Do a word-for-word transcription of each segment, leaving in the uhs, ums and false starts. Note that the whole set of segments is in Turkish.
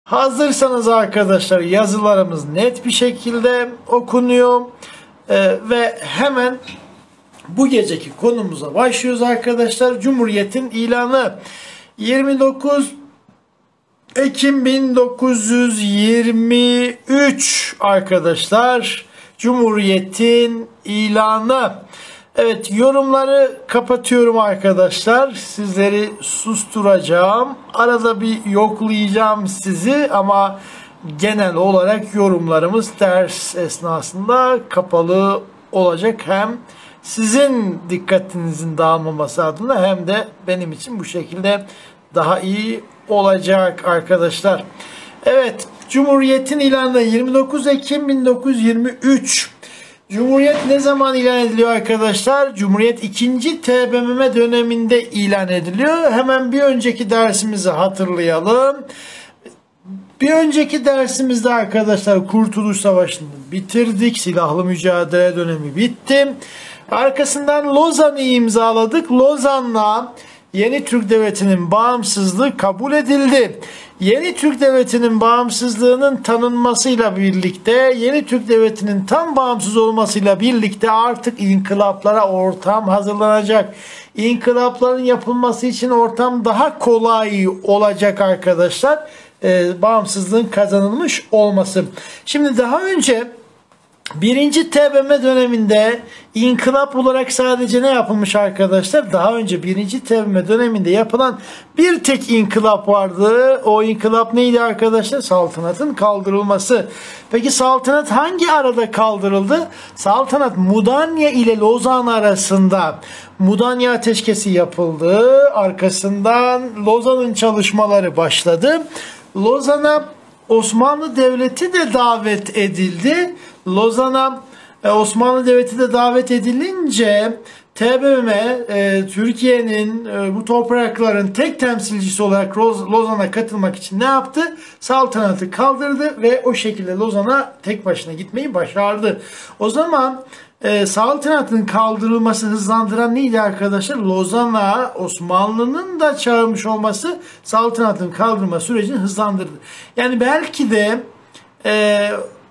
Hazırsanız arkadaşlar yazılarımız net bir şekilde okunuyor ee, ve hemen bu geceki konumuza başlıyoruz arkadaşlar. Cumhuriyet'in ilanı yirmi dokuz Ekim bin dokuz yüz yirmi üç arkadaşlar. Cumhuriyet'in ilanı. Evet, yorumları kapatıyorum arkadaşlar. Sizleri susturacağım. Arada bir yoklayacağım sizi ama genel olarak yorumlarımız ders esnasında kapalı olacak. Hem sizin dikkatinizin dağılmaması adına hem de benim için bu şekilde daha iyi olacak arkadaşlar. Evet, Cumhuriyet'in ilanı yirmi dokuz Ekim bin dokuz yüz yirmi üç. Cumhuriyet ne zaman ilan ediliyor arkadaşlar? Cumhuriyet ikinci. T B M M döneminde ilan ediliyor. Hemen bir önceki dersimizi hatırlayalım. Bir önceki dersimizde arkadaşlar Kurtuluş Savaşı'nı bitirdik. Silahlı mücadele dönemi bitti. Arkasından Lozan'ı imzaladık. Lozan'la Yeni Türk Devleti'nin bağımsızlığı kabul edildi. Yeni Türk Devleti'nin bağımsızlığının tanınmasıyla birlikte, Yeni Türk Devleti'nin tam bağımsız olmasıyla birlikte artık inkılaplara ortam hazırlanacak. İnkılapların yapılması için ortam daha kolay olacak arkadaşlar. Ee, bağımsızlığın kazanılmış olması. Şimdi daha önce Birinci T B M M döneminde inkılap olarak sadece ne yapılmış arkadaşlar? Daha önce birinci T B M M döneminde yapılan bir tek inkılap vardı. O inkılap neydi arkadaşlar? Saltanatın kaldırılması. Peki saltanat hangi arada kaldırıldı? Saltanat Mudanya ile Lozan arasında Mudanya ateşkesi yapıldı. Arkasından Lozan'ın çalışmaları başladı. Lozan'a Osmanlı Devleti de davet edildi. Lozan'a Osmanlı Devleti de davet edilince T B M M e, Türkiye'nin e, bu toprakların tek temsilcisi olarak Lozan'a katılmak için ne yaptı? Saltanatı kaldırdı ve o şekilde Lozan'a tek başına gitmeyi başardı. O zaman e, saltanatın kaldırılması hızlandıran neydi arkadaşlar? Lozan'a Osmanlı'nın da çağırmış olması saltanatın kaldırma sürecini hızlandırdı. Yani belki de e,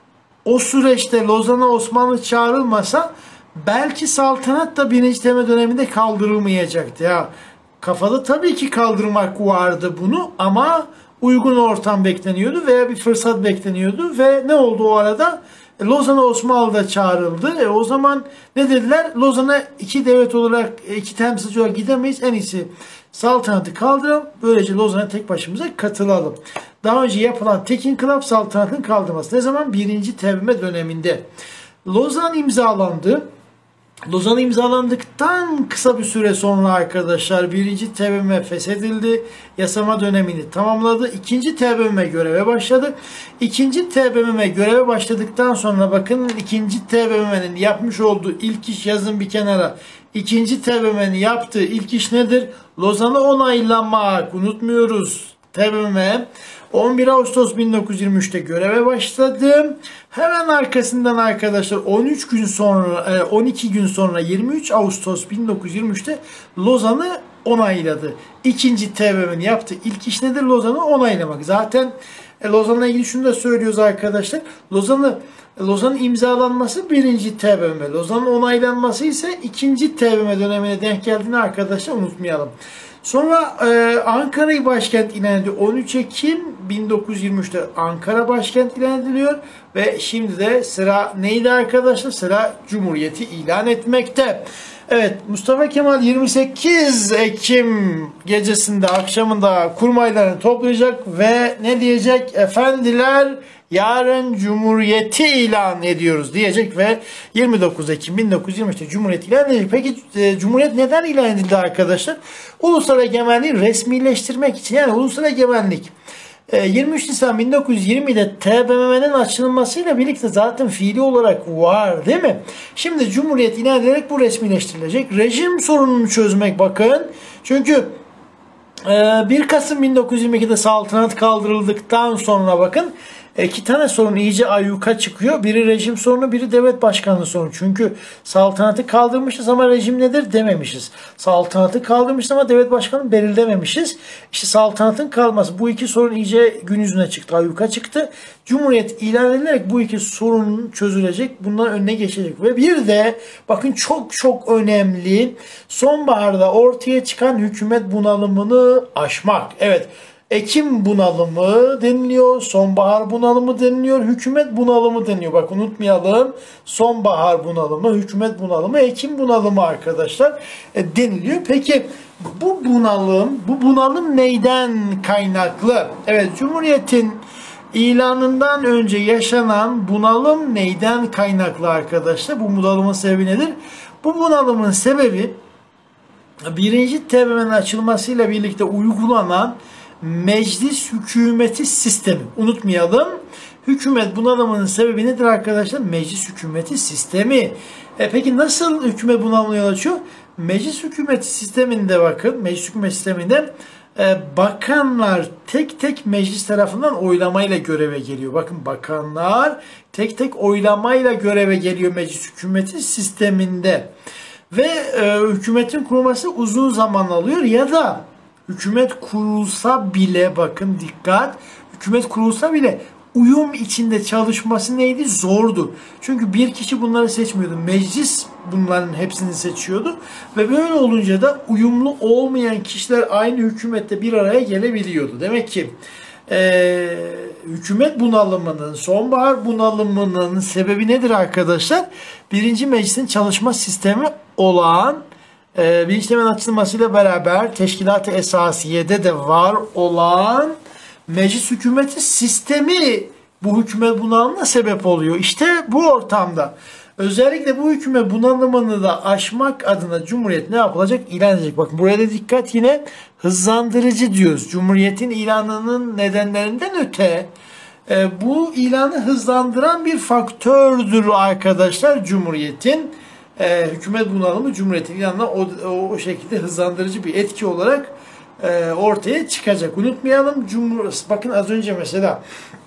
o süreçte Lozan'a Osmanlı çağrılmasa belki saltanat da birinci T B M M döneminde kaldırılmayacaktı. Ya kafada tabii ki kaldırmak vardı bunu ama uygun ortam bekleniyordu veya bir fırsat bekleniyordu ve ne oldu o arada? E, Lozan'a Osmanlı da çağrıldı. E, o zaman ne dediler? Lozan'a iki devlet olarak, iki temsilci olarak gidemeyiz. En iyisi saltanatı kaldıralım. Böylece Lozan'a tek başımıza katılalım. Daha önce yapılan tek inkılap saltanatın kaldırması. Ne zaman? Birinci T B M M döneminde. Lozan imzalandı. Lozan imzalandıktan kısa bir süre sonra arkadaşlar birinci T B M M feshedildi. Yasama dönemini tamamladı. ikinci T B M M göreve başladı. ikinci T B M M göreve başladıktan sonra bakın ikinci T B M M'nin yapmış olduğu ilk iş, yazın bir kenara. ikinci T B M M'nin yaptığı ilk iş nedir? Lozan'ı onaylamak. Unutmuyoruz. T B M M on bir Ağustos bin dokuz yüz yirmi üç'te göreve başladı. Hemen arkasından arkadaşlar on üç gün sonra on iki gün sonra yirmi üç Ağustos bin dokuz yüz yirmi üç'te Lozan'ı onayladı. İkinci T B M M'nin yaptığı ilk iş nedir? Lozan'ı onaylamak. Zaten e, Lozan'la ilgili şunu da söylüyoruz arkadaşlar. Lozan'ı Lozan'ın imzalanması birinci T B M M. Lozan'ın onaylanması ise ikinci T B M M dönemine denk geldiğini arkadaşlar unutmayalım. Sonra e, Ankara'yı başkent ilan ediliyor. on üç Ekim bin dokuz yüz yirmi üç'te Ankara başkent ilan ediliyor. Ve şimdi de sıra neydi arkadaşlar? Sıra Cumhuriyeti ilan etmekte. Evet, Mustafa Kemal yirmi sekiz Ekim gecesinde, akşamında kurmaylarını toplayacak ve ne diyecek? Efendiler, yarın Cumhuriyeti ilan ediyoruz diyecek ve yirmi dokuz Ekim bin dokuz yüz yirmi üç'te Cumhuriyet ilan edilecek. Peki e, Cumhuriyet neden ilan edildi arkadaşlar? Ulusal egemenliği resmileştirmek için. Yani ulusal egemenlik e, yirmi üç Nisan bin dokuz yüz yirmi'de T B M M'nin açılmasıyla birlikte zaten fiili olarak var değil mi? Şimdi Cumhuriyet ilan edilerek bu resmileştirilecek. Rejim sorununu çözmek bakın. Çünkü bir Kasım bin dokuz yüz yirmi iki'de saltanat kaldırıldıktan sonra bakın İki tane sorun iyice ayyuka çıkıyor. Biri rejim sorunu, biri devlet başkanlığı sorunu. Çünkü saltanatı kaldırmışız ama rejim nedir dememişiz. Saltanatı kaldırmışız ama devlet başkanlığı belirlememişiz. İşte saltanatın kalması, bu iki sorun iyice gün yüzüne çıktı, ayyuka çıktı. Cumhuriyet ilan edilerek bu iki sorun çözülecek, bunların önüne geçecek. Ve bir de bakın çok çok önemli, sonbaharda ortaya çıkan hükümet bunalımını aşmak. Evet, Ekim bunalımı deniliyor, sonbahar bunalımı deniliyor, hükümet bunalımı deniliyor. Bak unutmayalım, sonbahar bunalımı, hükümet bunalımı, Ekim bunalımı arkadaşlar e, deniliyor. Peki bu bunalım, bu bunalım neyden kaynaklı? Evet, Cumhuriyet'in ilanından önce yaşanan bunalım neyden kaynaklı arkadaşlar? Bu bunalımın sebebi nedir? Bu bunalımın sebebi birinci T B M'nin açılmasıyla birlikte uygulanan meclis hükümeti sistemi. Unutmayalım. Hükümet bunalımının sebebi nedir arkadaşlar? Meclis hükümeti sistemi. E peki nasıl hükümet bunalımına yol açıyor? Meclis hükümeti sisteminde bakın, meclis hükümeti sisteminde e, bakanlar tek tek meclis tarafından oylamayla göreve geliyor. Bakın bakanlar tek tek oylamayla göreve geliyor meclis hükümeti sisteminde. Ve e, hükümetin kurulması uzun zaman alıyor ya da hükümet kurulsa bile, bakın dikkat, hükümet kurulsa bile uyum içinde çalışması neydi? Zordu. Çünkü bir kişi bunları seçmiyordu. Meclis bunların hepsini seçiyordu. Ve böyle olunca da uyumlu olmayan kişiler aynı hükümette bir araya gelebiliyordu. Demek ki e, hükümet bunalımının, sonbahar bunalımının sebebi nedir arkadaşlar? Birinci meclisin çalışma sistemi olan e, birinci temelin açılmasıyla beraber Teşkilat-ı Esasiye'de de var olan meclis hükümeti sistemi bu hükümet bunalımına sebep oluyor. İşte bu ortamda özellikle bu hükümet bunalımını da aşmak adına Cumhuriyet ne yapılacak? İlan edecek. Bakın buraya da dikkat, yine hızlandırıcı diyoruz. Cumhuriyetin ilanının nedenlerinden öte e, bu ilanı hızlandıran bir faktördür arkadaşlar Cumhuriyetin. E, hükümet bunalımı Cumhuriyetin ilanına o, o, o şekilde hızlandırıcı bir etki olarak e, ortaya çıkacak. Unutmayalım, Cumhur bakın az önce mesela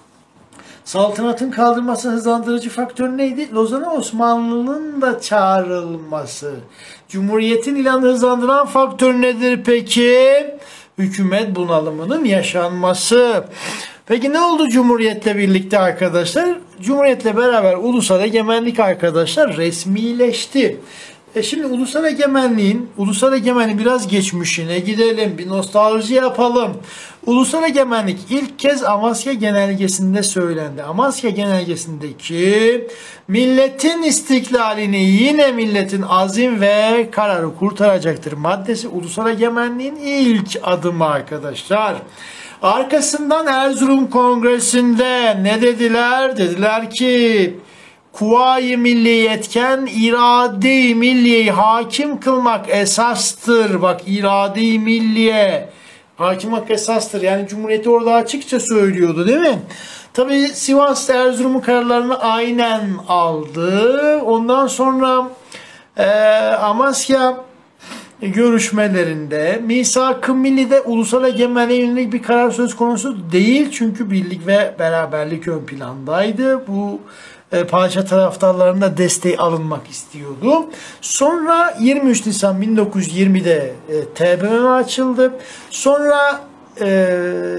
saltanatın kaldırması hızlandırıcı faktör neydi? Lozan'a Osmanlı'nın da çağrılması. Cumhuriyetin ilanı hızlandıran faktör nedir peki? Hükümet bunalımının yaşanması. Peki ne oldu Cumhuriyet'le birlikte arkadaşlar? Cumhuriyet'le beraber ulusal egemenlik arkadaşlar resmileşti. E şimdi ulusal egemenliğin, ulusal egemenliğin biraz geçmişine gidelim, bir nostalji yapalım. Ulusal egemenlik ilk kez Amasya Genelgesi'nde söylendi. Amasya Genelgesi'ndeki milletin istiklalini yine milletin azim ve kararı kurtaracaktır maddesi ulusal egemenliğin ilk adımı arkadaşlar. Arkasından Erzurum Kongresi'nde ne dediler? Dediler ki Kuvayi milliyetken irade-i milliyeyi hakim kılmak esastır. Bak, irade-i milliye hakim kılmak esastır. Yani Cumhuriyeti orada açıkça söylüyordu değil mi? Tabi Sivas Erzurum'un kararlarını aynen aldı. Ondan sonra e, Amasya görüşmelerinde Misak-ı Milli'de ulusal egemenliğe yönelik bir karar söz konusu değil. Çünkü birlik ve beraberlik ön plandaydı. Bu e, padişah taraftarlarına desteği alınmak istiyordu. Sonra yirmi üç Nisan bin dokuz yüz yirmide e, T B M M açıldı. Sonra e,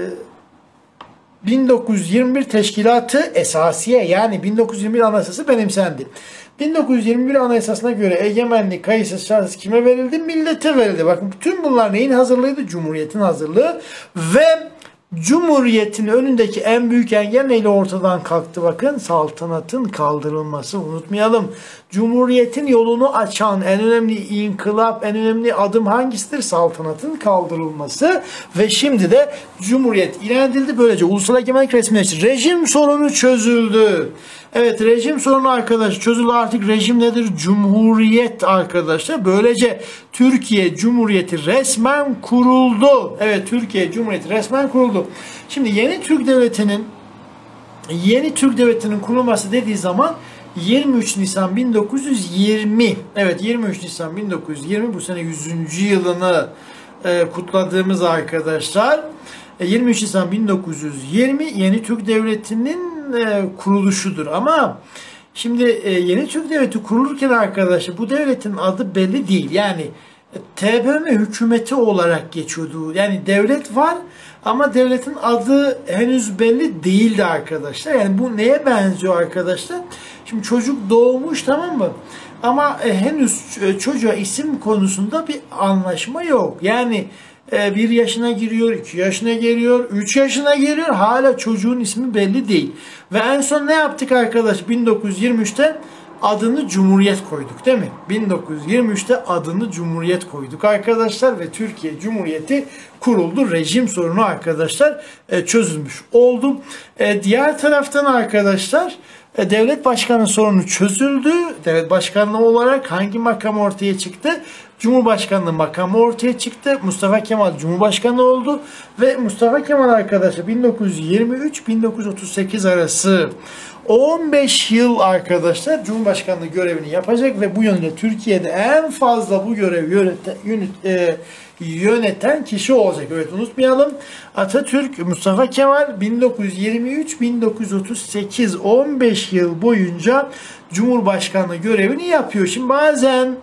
bin dokuz yüz yirmi bir Teşkilat-ı Esasiye yani bin dokuz yüz yirmi bir Anayasası benimsendi. bin dokuz yüz yirmi bir Anayasasına göre egemenlik kayıtsız şartsız kime verildi? Millete verildi. Bakın bütün bunlar neyin hazırlığıydı? Cumhuriyetin hazırlığı ve Cumhuriyetin önündeki en büyük engel neyle ortadan kalktı? Bakın, saltanatın kaldırılması. Unutmayalım. Cumhuriyetin yolunu açan en önemli inkılap, en önemli adım hangisidir? Saltanatın kaldırılması. Ve şimdi de Cumhuriyet ilan edildi. Böylece ulusal egemenlik resmileşti. Rejim sorunu çözüldü. Evet, rejim sorunu arkadaş çözüldü. Artık rejim nedir? Cumhuriyet arkadaşlar. Böylece Türkiye Cumhuriyeti resmen kuruldu. Evet, Türkiye Cumhuriyeti resmen kuruldu. Şimdi yeni Türk Devleti'nin yeni Türk Devleti'nin kurulması dediği zaman yirmi üç Nisan bin dokuz yüz yirmi. Evet, yirmi üç Nisan bin dokuz yüz yirmi bu sene yüzüncü yılını e, kutladığımız arkadaşlar. E, yirmi üç Nisan bin dokuz yüz yirmi yeni Türk Devleti'nin e, kuruluşudur. Ama şimdi e, Yeni Türk Devleti kurulurken arkadaşlar bu devletin adı belli değil. Yani T B M M hükümeti olarak geçiyordu. Yani devlet var ama devletin adı henüz belli değildi arkadaşlar. Yani bu neye benziyor arkadaşlar? Şimdi çocuk doğmuş, tamam mı? Ama e, henüz çocuğa isim konusunda bir anlaşma yok. Yani e, bir yaşına giriyor, iki yaşına geliyor, üç yaşına geliyor. Hala çocuğun ismi belli değil. Ve en son ne yaptık arkadaş? bin dokuz yüz yirmi üçte adını Cumhuriyet koyduk, değil mi? bin dokuz yüz yirmi üçte adını Cumhuriyet koyduk arkadaşlar ve Türkiye Cumhuriyeti kuruldu. Rejim sorunu arkadaşlar e, çözülmüş oldu. E, diğer taraftan arkadaşlar e, devlet başkanı sorunu çözüldü. Devlet başkanlığı olarak hangi makam ortaya çıktı? Cumhurbaşkanlığı makamı ortaya çıktı. Mustafa Kemal Cumhurbaşkanı oldu ve Mustafa Kemal arkadaşlar bin dokuz yüz yirmi üç bin dokuz yüz otuz sekiz arası on beş yıl arkadaşlar Cumhurbaşkanlığı görevini yapacak ve bu yönde Türkiye'de en fazla bu görevi yöneten, yönet, e, yöneten kişi olacak. Evet, unutmayalım. Atatürk, Mustafa Kemal bin dokuz yüz yirmi üç bin dokuz yüz otuz sekiz on beş yıl boyunca Cumhurbaşkanlığı görevini yapıyor. Şimdi bazen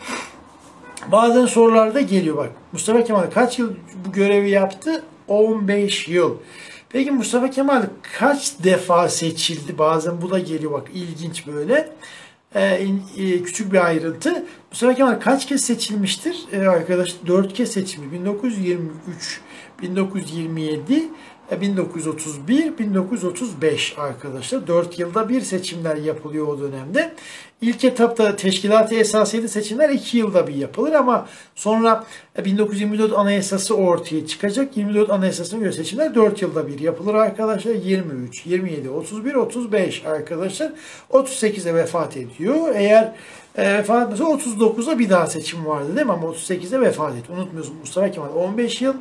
bazen sorularda geliyor bak. Mustafa Kemal kaç yıl bu görevi yaptı? on beş yıl. Peki Mustafa Kemal kaç defa seçildi? Bazen bu da geliyor bak, ilginç böyle. Ee, e, küçük bir ayrıntı. Mustafa Kemal kaç kez seçilmiştir? Ee, arkadaşlar dört kez seçilmiş. bin dokuz yüz yirmi üç, bin dokuz yüz yirmi yedi, bin dokuz yüz otuz bir, bin dokuz yüz otuz beş arkadaşlar. dört yılda bir seçimler yapılıyor o dönemde. İlk etapta teşkilat-ı esasiyeli seçimler iki yılda bir yapılır ama sonra bin dokuz yüz yirmi dört Anayasası ortaya çıkacak. yirmi dört Anayasası'na göre seçimler dört yılda bir yapılır arkadaşlar. yirmi üç, yirmi yedi, otuz bir, otuz beş arkadaşlar. otuz sekizde vefat ediyor. Eğer e, vefat etmese otuz dokuzda bir daha seçim vardı değil mi? Ama otuz sekizde vefat etti. Unutmuyorsun, Mustafa Kemal on beş yıl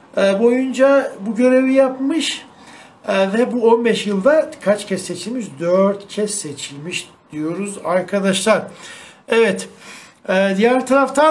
boyunca bu görevi yapmış ve bu on beş yılda kaç kez seçilmiş? dört kez seçilmiş diyoruz arkadaşlar. Evet. Diğer taraftan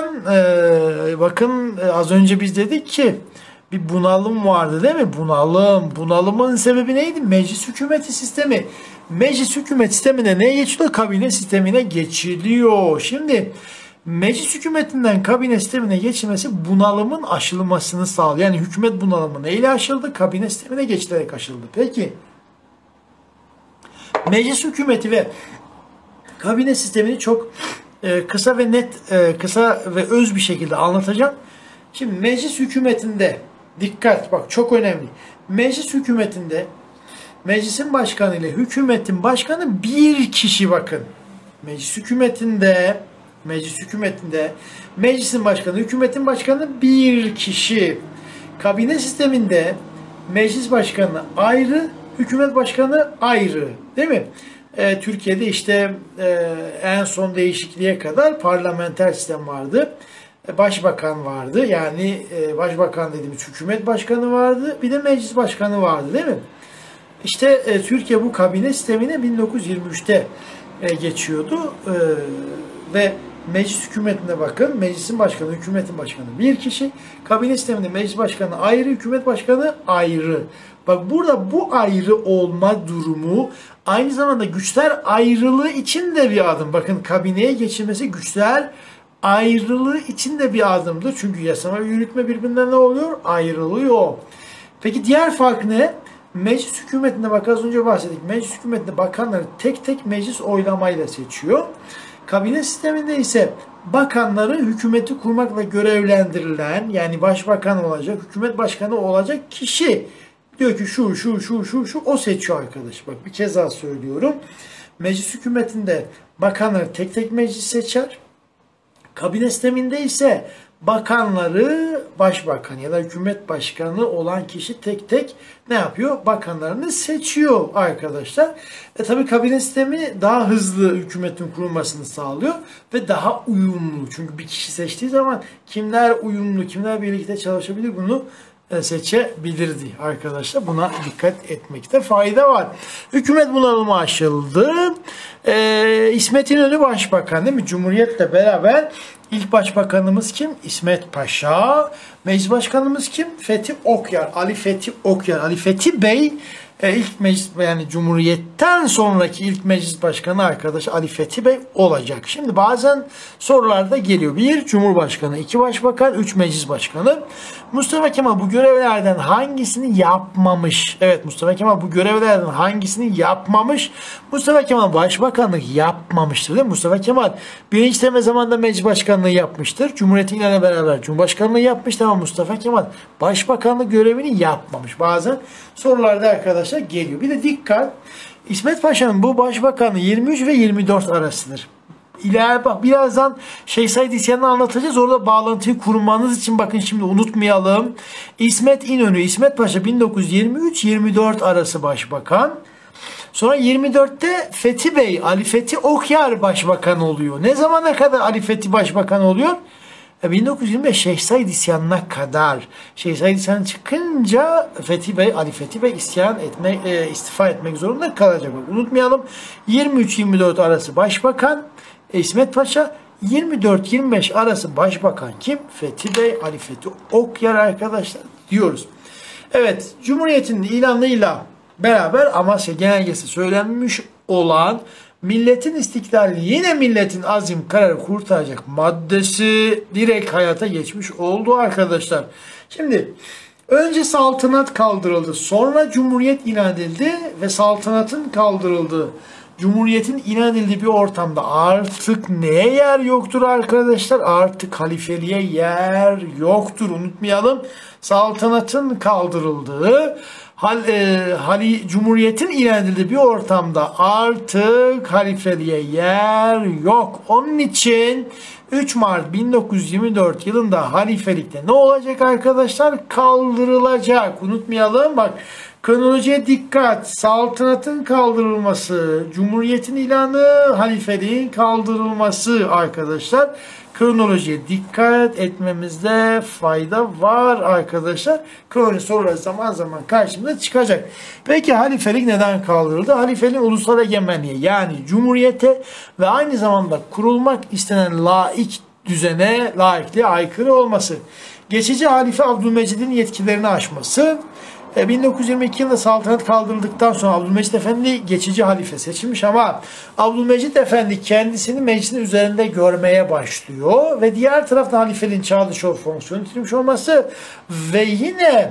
bakın az önce biz dedik ki bir bunalım vardı değil mi? Bunalım. Bunalımın sebebi neydi? Meclis hükümeti sistemi. Meclis hükümet sistemine neye geçiliyor? Kabine sistemine geçiliyor. Şimdi meclis hükümetinden kabine sistemine geçilmesi bunalımın aşılmasını sağlıyor. Yani hükümet bunalımı neyle aşıldı? Kabine sistemine geçilerek aşıldı. Peki meclis hükümeti ve kabine sistemini çok e, kısa ve net, e, kısa ve öz bir şekilde anlatacağım. Şimdi meclis hükümetinde dikkat, bak çok önemli. Meclis hükümetinde meclisin başkanı ile hükümetin başkanı bir kişi, bakın. Meclis hükümetinde Meclis hükümetinde meclisin başkanı, hükümetin başkanı bir kişi. Kabine sisteminde meclis başkanı ayrı, hükümet başkanı ayrı. Değil mi? Ee, Türkiye'de işte e, en son değişikliğe kadar parlamenter sistem vardı. Başbakan vardı. Yani e, başbakan dediğimiz hükümet başkanı vardı. Bir de meclis başkanı vardı değil mi? İşte e, Türkiye bu kabine sistemine bin dokuz yüz yirmi üçte e, geçiyordu. E, ve meclis hükümetine bakın. Meclisin başkanı, hükümetin başkanı bir kişi. Kabine sisteminde meclis başkanı ayrı, hükümet başkanı ayrı. Bak burada bu ayrı olma durumu aynı zamanda güçler ayrılığı için de bir adım. Bakın kabineye geçilmesi güçler ayrılığı için de bir adımdır. Çünkü yasama ve yürütme birbirinden ne oluyor? Ayrılıyor. Peki diğer fark ne? Meclis hükümetinde bak az önce bahsettik. Meclis hükümetinde bakanları tek tek meclis oylamayla seçiyor. Kabine sisteminde ise bakanları hükümeti kurmakla görevlendirilen, yani başbakan olacak, hükümet başkanı olacak kişi diyor ki şu şu şu şu şu o seçiyor arkadaş. Bak bir kez daha söylüyorum. Meclis hükümetinde bakanları tek tek meclis seçer. Kabine sisteminde ise bakanları başbakan ya da hükümet başkanı olan kişi tek tek ne yapıyor? Bakanlarını seçiyor arkadaşlar. E tabi kabine sistemi daha hızlı hükümetin kurulmasını sağlıyor ve daha uyumlu. Çünkü bir kişi seçtiği zaman kimler uyumlu, kimler birlikte çalışabilir bunu seçebilirdi arkadaşlar. Buna dikkat etmekte fayda var. Hükümet bunalımı aşıldı. Ee, İsmet İnönü başbakan değil mi? Cumhuriyetle beraber ilk başbakanımız kim? İsmet Paşa. Meclis başkanımız kim? Fethi Okyar. Ali Fethi Okyar. Ali Fethi Bey E, ilk meclis yani Cumhuriyet'ten sonraki ilk meclis başkanı arkadaş Ali Fethi Bey olacak. Şimdi bazen sorularda geliyor. Bir Cumhurbaşkanı, iki Başbakan, üç Meclis Başkanı. Mustafa Kemal bu görevlerden hangisini yapmamış? Evet, Mustafa Kemal bu görevlerden hangisini yapmamış? Mustafa Kemal Başbakanlık yapmamıştır değil mi? Mustafa Kemal birinci Temel zamanında Meclis Başkanlığı yapmıştır. Cumhuriyet'in ile beraber Cumhurbaşkanlığı yapmıştır ama Mustafa Kemal Başbakanlık görevini yapmamış. Bazen sorularda arkadaşlar geliyor. Bir de dikkat, İsmet Paşa'nın bu başbakanlığı yirmi üç ve yirmi dört arasıdır. İleride bak birazdan Şeyh Said İsyan'ı anlatacağız. Orada bağlantıyı kurmanız için bakın şimdi unutmayalım. İsmet İnönü, İsmet Paşa bin dokuz yüz yirmi üç yirmi dört arası başbakan. Sonra yirmi dörtte Fethi Bey, Ali Fethi Okyar başbakan oluyor. Ne zamana kadar Ali Fethi başbakan oluyor? bin dokuz yüz yirmi beş Şeyh Said İsyanı'na kadar. Şeyh Said İsyanı çıkınca Fethi Bey, Ali Fethi Bey isyan etmek, e, istifa etmek zorunda kalacak. Unutmayalım. yirmi üç yirmi dört arası başbakan İsmet Paşa, yirmi dört yirmi beş arası başbakan kim? Fethi Bey, Ali Fethi Okyar arkadaşlar diyoruz. Evet, Cumhuriyet'in ilanıyla beraber Amasya Genelgesi söylenmiş olan milletin istiklali yine milletin azim kararı kurtaracak maddesi direkt hayata geçmiş oldu arkadaşlar. Şimdi önce saltanat kaldırıldı, sonra cumhuriyet ilan edildi ve saltanatın kaldırıldığı, Cumhuriyetin ilan edildiği bir ortamda artık neye yer yoktur arkadaşlar? Artık halifeliğe yer yoktur. Unutmayalım. Saltanatın kaldırıldığı, hal, e, hali, Cumhuriyetin ilan edildiği bir ortamda artık halifeliğe yer yok. Onun için üç Mart bin dokuz yüz yirmi dört yılında halifelikte ne olacak arkadaşlar? Kaldırılacak. Unutmayalım. Bak, kronolojiye dikkat. Saltanatın kaldırılması, Cumhuriyetin ilanı, halifeliğin kaldırılması arkadaşlar. Kronolojiye dikkat etmemizde fayda var arkadaşlar. Kronoloji soruları zaman zaman karşımıza çıkacak. Peki halifelik neden kaldırıldı? Halifeliğin ulusal egemenliğe yani Cumhuriyete ve aynı zamanda kurulmak istenen laik düzene, laikliğe aykırı olması. Geçici halife Abdülmecid'in yetkilerini aşması. bin dokuz yüz yirmi iki yılında saltanat kaldırıldıktan sonra Abdülmecid Efendi geçici halife seçilmiş ama Abdülmecid Efendi kendisini meclisin üzerinde görmeye başlıyor ve diğer taraftan halifeliğin çağ dışı fonksiyonu yitirmiş olması ve yine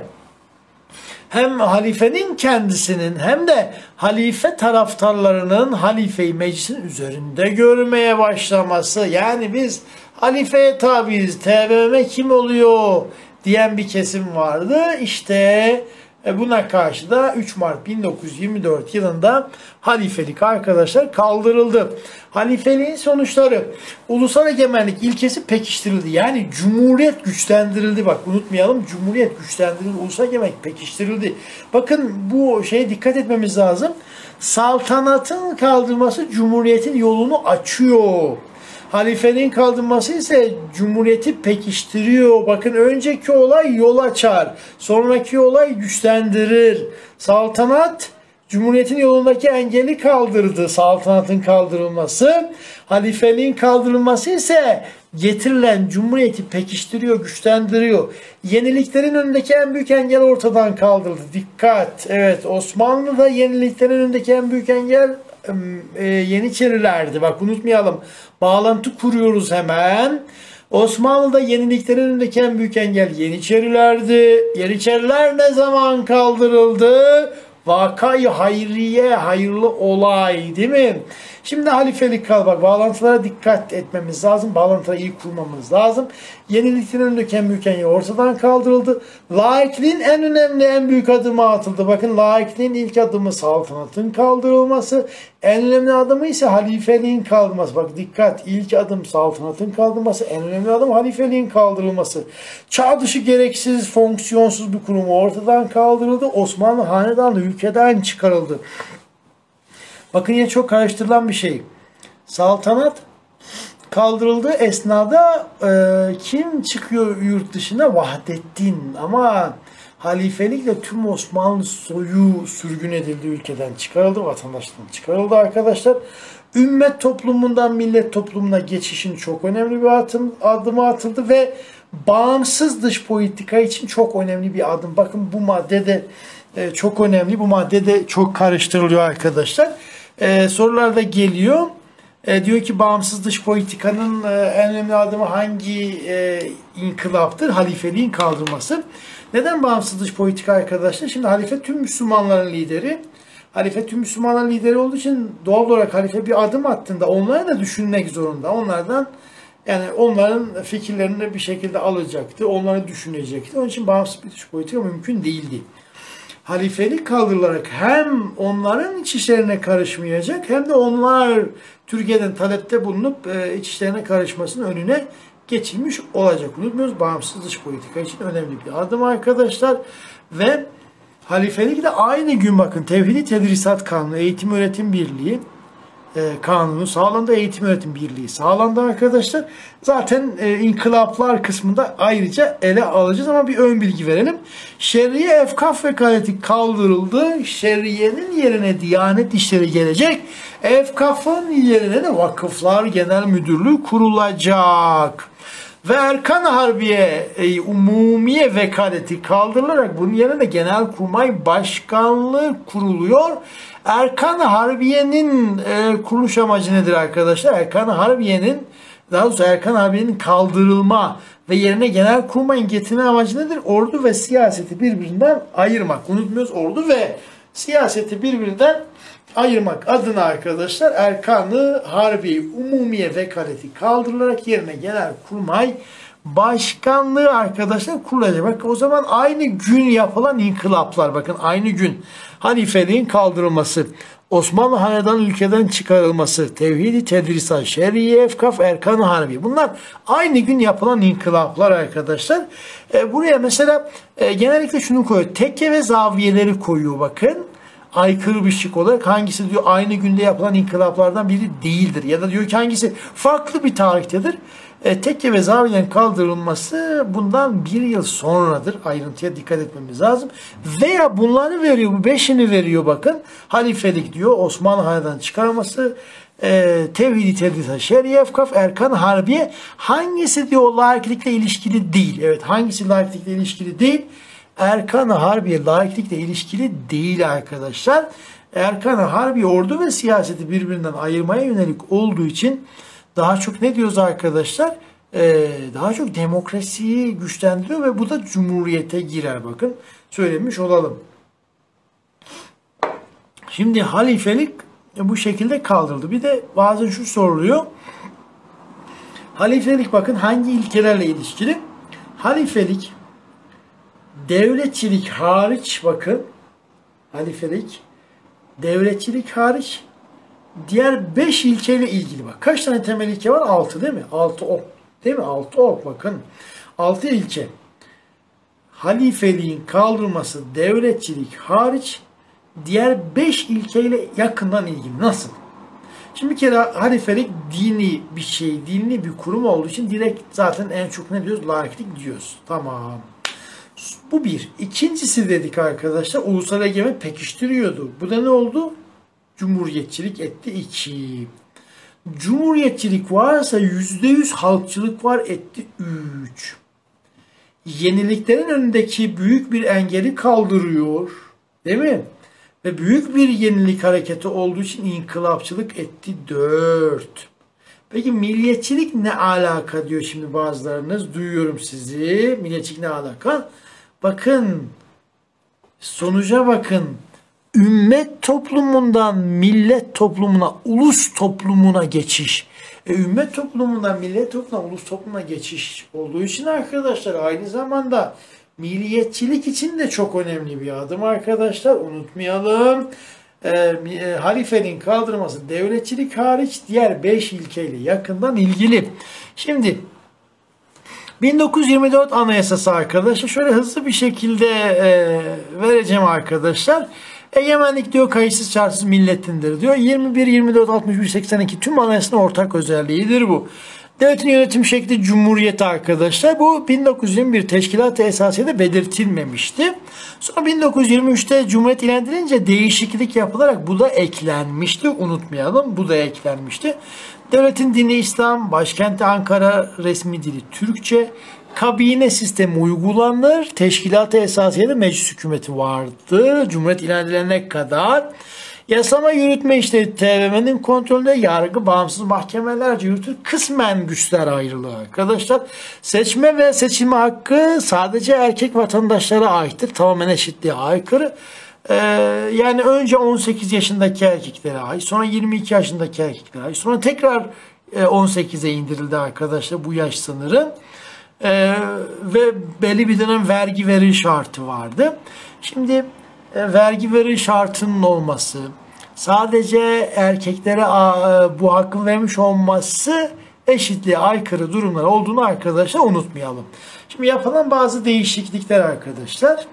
hem halifenin kendisinin hem de halife taraftarlarının halifeyi meclisin üzerinde görmeye başlaması, yani biz halifeye tabiiz, T B M M kim oluyor diyen bir kesim vardı. İşte buna karşı da üç Mart bin dokuz yüz yirmi dört yılında halifelik arkadaşlar kaldırıldı. Halifeliğin sonuçları: ulusal egemenlik ilkesi pekiştirildi. Yani cumhuriyet güçlendirildi. Bak unutmayalım, cumhuriyet güçlendirildi. Ulusal egemenlik pekiştirildi. Bakın bu şeye dikkat etmemiz lazım. Saltanatın kaldırılması cumhuriyetin yolunu açıyor. Halifeliğin kaldırılması ise cumhuriyeti pekiştiriyor. Bakın önceki olay yol açar. Sonraki olay güçlendirir. Saltanat cumhuriyetin yolundaki engeli kaldırdı. Saltanatın kaldırılması. Halifeliğin kaldırılması ise getirilen cumhuriyeti pekiştiriyor, güçlendiriyor. Yeniliklerin önündeki en büyük engel ortadan kaldırıldı. Dikkat! Evet, Osmanlı'da yeniliklerin önündeki en büyük engel e, Yeniçerilerdi. Bak unutmayalım. Bağlantı kuruyoruz hemen. Osmanlı'da yeniliklerin önündeki en büyük engel Yeniçerilerdi. Yeniçeriler ne zaman kaldırıldı? Vakayı hayriye, hayırlı olay değil mi? Şimdi halifelik kal. Bak bağlantılara dikkat etmemiz lazım. Bağlantıları iyi kurmamız lazım. Yeniliklerin önündeki en büyük engel ortadan kaldırıldı. Laikliğin en önemli, en büyük adımı atıldı. Bakın laikliğin ilk adımı saltanatın kaldırılması. En önemli adımı ise halifeliğin kaldırılması. Bak dikkat, ilk adım saltanatın kaldırılması. En önemli adım halifeliğin kaldırılması. Çağ dışı gereksiz, fonksiyonsuz bir kurum ortadan kaldırıldı. Osmanlı hanedanı ülkeden çıkarıldı. Bakın yine çok karıştırılan bir şey. Saltanat kaldırıldığı esnada e, kim çıkıyor yurt dışına? Vahdettin. Ama halifelikle tüm Osmanlı soyu sürgün edildi, ülkeden çıkarıldı, vatandaşlıktan çıkarıldı arkadaşlar. Ümmet toplumundan millet toplumuna geçişin çok önemli bir adım, adımı atıldı ve bağımsız dış politika için çok önemli bir adım. Bakın bu maddede E, çok önemli. Bu madde de çok karıştırılıyor arkadaşlar. E, sorularda geliyor. E, diyor ki bağımsız dış politikanın e, en önemli adımı hangi e, inkılaptır? Halifeliğin kaldırılması. Neden bağımsız dış politika arkadaşlar? Şimdi halife tüm Müslümanların lideri. Halife tüm Müslümanların lideri olduğu için doğal olarak halife bir adım attığında onları da düşünmek zorunda. Onlardan yani onların fikirlerini bir şekilde alacaktı. Onları düşünecekti. Onun için bağımsız bir dış politika mümkün değildi. Halifelik kaldırılarak hem onların iç işlerine karışmayacak hem de onlar Türkiye'den talepte bulunup e, iç işlerine karışmasının önüne geçilmiş olacak. Unutmuyoruz, bağımsız dış politika için önemli bir adım arkadaşlar. Ve halifelik de aynı gün bakın Tevhid-i Tedrisat Kanunu, Eğitim Öğretim Birliği e, kanunu sağlandı, eğitim öğretim birliği sağlandı arkadaşlar. Zaten e, inkılaplar kısmında ayrıca ele alacağız ama bir ön bilgi verelim. Şerriye Efkaf Vekaleti kaldırıldı. Şerriyenin yerine Diyanet İşleri gelecek. Efkaf'ın yerine de Vakıflar Genel Müdürlüğü kurulacak. Ve Erkan-ı Harbiye e, Umumiye Vekaleti kaldırılarak bunun yerine de Genelkurmay Başkanlığı kuruluyor. Erkan-ı Harbiye'nin e, kuruluş amacı nedir arkadaşlar? Erkan-ı Harbiye'nin daha doğrusu Erkan-ı Harbiye'nin kaldırılma ve yerine Genelkurmay'ın getirme amacı nedir? Ordu ve siyaseti birbirinden ayırmak. Unutmuyoruz, ordu ve siyaseti birbirinden ayırmak adına arkadaşlar Erkan-ı Harbiye Umumiye Vekaleti kaldırılarak yerine Genelkurmay Başkanlığı arkadaşlar kurulacak. Bakın o zaman aynı gün yapılan inkılaplar, bakın aynı gün halifeliğin kaldırılması, Osmanlı Hanedanı ülkeden çıkarılması, Tevhid-i Tedrisat, Şerriye Efkaf, Erkan-ı Harbiye. Bunlar aynı gün yapılan inkılaplar arkadaşlar. E, buraya mesela e, genellikle şunu koyuyor. Tekke ve zaviyeleri koyuyor bakın. Aykırı bir şık olarak hangisi diyor aynı günde yapılan inkılaplardan biri değildir. Ya da diyor ki hangisi farklı bir tarihtedir. E, tekke ve zaviyenin kaldırılması bundan bir yıl sonradır. Ayrıntıya dikkat etmemiz lazım. Veya bunları veriyor, bu beşini veriyor bakın. Halifelik diyor, Osmanlı Hanedanı çıkarması, e, Tevhid-i Tedrisat, Şerriye Efkaf, Erkan Harbiye. Hangisi diyor laiklikle ilişkili değil. Evet, hangisi laiklikle ilişkili değil? Erkan-ı Harbiye laiklikle ilişkili değil arkadaşlar. Erkan-ı Harbiye ordu ve siyaseti birbirinden ayırmaya yönelik olduğu için daha çok ne diyoruz arkadaşlar? Ee, daha çok demokrasiyi güçlendiriyor ve bu da cumhuriyete girer bakın. Söylemiş olalım. Şimdi halifelik bu şekilde kaldırıldı. Bir de bazen şu soruluyor. Halifelik bakın hangi ilkelerle ilişkili? Halifelik devletçilik hariç bakın, halifelik devletçilik hariç diğer beş ilkeyle ilgili bak. Kaç tane temel ilke var? altı değil mi? altı ok. Değil mi? altı ok bakın. altı ilke. Halifeliğin kaldırılması devletçilik hariç diğer beş ilkeyle yakından ilgili. Nasıl? Şimdi bir kere halifelik dini bir şey, dini bir kurum olduğu için direkt zaten en çok ne diyoruz? Laiklik diyoruz. Tamam. Bu bir. İkincisi dedik arkadaşlar ulusal egemen pekiştiriyordu. Bu da ne oldu? Cumhuriyetçilik etti. iki. Cumhuriyetçilik varsa yüzde yüz halkçılık var etti. üç. Yeniliklerin önündeki büyük bir engeli kaldırıyor. Değil mi? Ve büyük bir yenilik hareketi olduğu için inkılapçılık etti. dört. Peki milliyetçilik ne alaka diyor şimdi bazılarınız. Duyuyorum sizi. Milliyetçilik ne alaka? Bakın sonuca bakın. Ümmet toplumundan millet toplumuna, ulus toplumuna geçiş. E, ümmet toplumundan millet toplumuna, ulus toplumuna geçiş olduğu için arkadaşlar aynı zamanda milliyetçilik için de çok önemli bir adım arkadaşlar. Unutmayalım. E, e, halifeliğin kaldırılması devletçilik hariç diğer beş ilkeyle yakından ilgili. Şimdi bin dokuz yüz yirmi dört Anayasası arkadaşlar şöyle hızlı bir şekilde e, vereceğim arkadaşlar. Egemenlik diyor kayıtsız şartsız milletindir diyor. yirmi bir, yirmi dört, altmış bir, seksen iki tüm anayasanın ortak özelliğidir bu. Devletin yönetim şekli cumhuriyet arkadaşlar. Bu bin dokuz yüz yirmi bir Teşkilat-ı Esasiye'de belirtilmemişti. Sonra bin dokuz yüz yirmi üçte Cumhuriyet ilan edilince değişiklik yapılarak bu da eklenmişti. Unutmayalım bu da eklenmişti. Devletin dini İslam, başkenti Ankara, resmi dili Türkçe, kabine sistemi uygulanır. Teşkilat-ı Esasiye'de meclis hükümeti vardı. Cumhuriyet ilan edilene kadar. Yasama yürütme işleri T B M'nin kontrolünde, yargı bağımsız mahkemelerce yürütür. Kısmen güçler ayrılığı arkadaşlar. Seçme ve seçilme hakkı sadece erkek vatandaşlara aittir. Tamamen eşitliğe aykırı. Ee, yani önce on sekiz yaşındaki erkeklere ait, sonra yirmi iki yaşındaki erkeklere ait, sonra tekrar on sekize indirildi arkadaşlar bu yaş sınırı. Ee, ve belli bir dönem vergi veri şartı vardı. Şimdi e, vergi veri şartının olması, sadece erkeklere a, bu hakkın vermiş olması eşitliğe aykırı durumlar olduğunu arkadaşlar unutmayalım. Şimdi yapılan bazı değişiklikler arkadaşlar.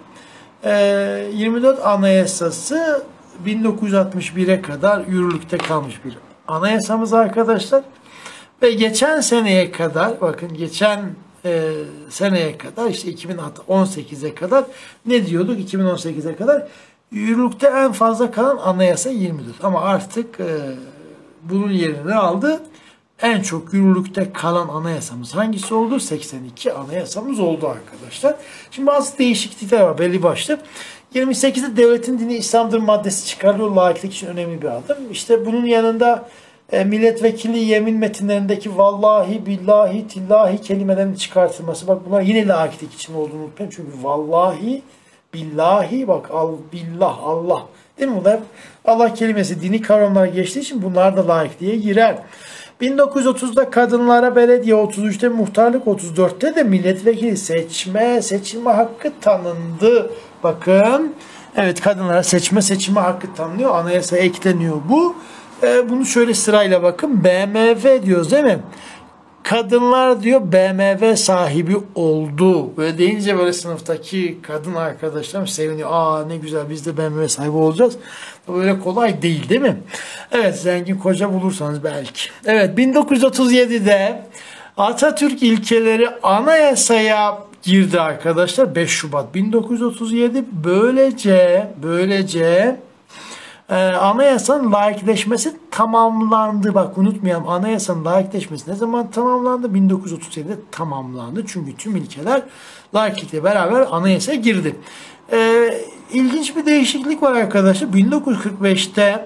Ee, yirmi dört Anayasası bin dokuz yüz altmış bire kadar yürürlükte kalmış bir anayasamız arkadaşlar. Ve geçen seneye kadar, bakın geçen e, seneye kadar, işte iki bin on sekize kadar ne diyorduk? iki bin on sekize kadar yürürlükte en fazla kalan anayasa yirmi dört. Ama artık e, bunun yerini aldı. En çok yürürlükte kalan anayasamız hangisi oldu? seksen iki anayasamız oldu arkadaşlar. Şimdi bazı değişiklikler var belli başlı. yirmi sekizde devletin dini İslam'dır maddesi çıkarılıyor. Laiklik için önemli bir adım. İşte bunun yanında e, milletvekili yemin metinlerindeki vallahi, billahi, tillahi kelimelerinin çıkartılması. Bak bunlar yine laiklik için olduğunu unutmayın. Çünkü vallahi, billahi, bak al, billah, Allah. Değil mi? Bunlar Allah kelimesi dini kavramlara geçtiği için bunlar da laikliğe girer. bin dokuz yüz otuzda kadınlara belediye, otuz üçte muhtarlık, otuz dörtte de milletvekili seçme, seçilme hakkı tanındı. Bakın, evet, kadınlara seçme, seçilme hakkı tanınıyor. Anayasaya ekleniyor bu. Ee, bunu şöyle sırayla bakın. B M W diyoruz değil mi? Kadınlar diyor B M W sahibi oldu. Böyle deyince böyle sınıftaki kadın arkadaşlarım seviniyor. Aa ne güzel, biz de B M W sahibi olacağız. Böyle kolay değil değil mi? Evet, zengin koca bulursanız belki. Evet, bin dokuz yüz otuz yedide Atatürk ilkeleri anayasaya girdi arkadaşlar. beş Şubat bin dokuz yüz otuz yedi. Böylece böylece Ee, anayasanın laikleşmesi tamamlandı. Bak unutmayalım, anayasanın laikleşmesi ne zaman tamamlandı? bin dokuz yüz otuz yedide tamamlandı. Çünkü tüm ilkeler laiklikle beraber anayasaya girdi. Ee, ilginç bir değişiklik var arkadaşlar. bin dokuz yüz kırk beşte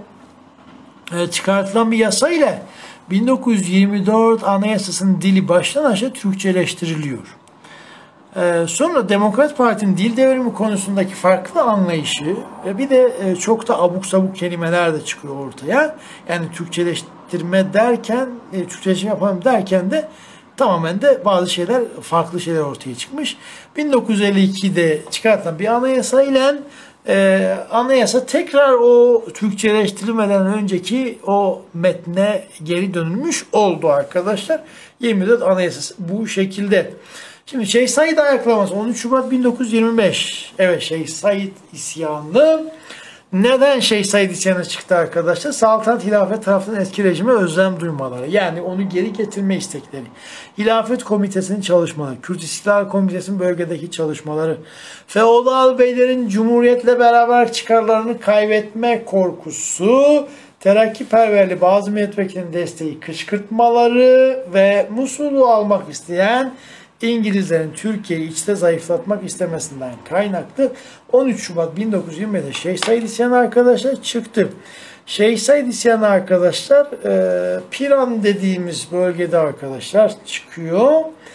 e, çıkartılan bir yasa ile bin dokuz yüz yirmi dört anayasasının dili baştan aşağı Türkçeleştiriliyor. Ee, sonra Demokrat Parti'nin dil devrimi konusundaki farklı anlayışı ve bir de e, çok da abuk sabuk kelimeler de çıkıyor ortaya. Yani Türkçeleştirme derken, e, Türkçeleştirme yapalım derken de tamamen de bazı şeyler, farklı şeyler ortaya çıkmış. bin dokuz yüz elli ikide çıkartılan bir anayasa ile e, anayasa tekrar o Türkçeleştirilmeden önceki o metne geri dönülmüş oldu arkadaşlar. yirmi dört Anayasası bu şekilde. Şimdi Şeyh Said ayaklaması on üç Şubat bin dokuz yüz yirmi beş. Evet, Şeyh Said isyanı. Neden Şeyh Said isyanı çıktı arkadaşlar? Saltanat hilafet tarafından eski rejime özlem duymaları. Yani onu geri getirme istekleri. Hilafet komitesinin çalışmaları. Kürt İstiklal Komitesi'nin bölgedeki çalışmaları. Feodal beylerin cumhuriyetle beraber çıkarlarını kaybetme korkusu. Terakkiperverli bazı milletvekilinin desteği kışkırtmaları ve Musul'u almak isteyen İngilizlerin Türkiye'yi içte zayıflatmak istemesinden kaynaklı on üç Şubat bin dokuz yüz yirmide Şeyh Said isyanı arkadaşlar çıktı. Şeyh Said isyanı arkadaşlar e, Piran dediğimiz bölgede arkadaşlar çıkıyor.